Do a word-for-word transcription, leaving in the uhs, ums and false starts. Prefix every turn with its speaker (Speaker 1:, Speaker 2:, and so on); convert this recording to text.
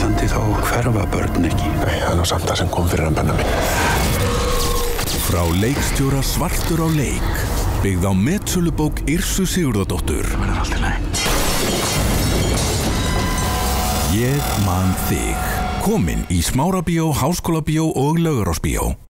Speaker 1: Íslandi þá hverfa börn ekki.
Speaker 2: Nei, það er nú samt það sem kom fyrir hann Benjamin.
Speaker 3: Frá leikstjóra Svartur á leik, byggð á metsölubók Yrsu Sigurðardóttur.
Speaker 1: Það verður allt í lagi.
Speaker 3: Ég man þig. Komin í Smárabíó, Háskólabíó og Laugarásbíó.